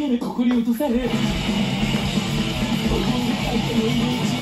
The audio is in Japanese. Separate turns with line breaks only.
からここに落とされ僕の相手の命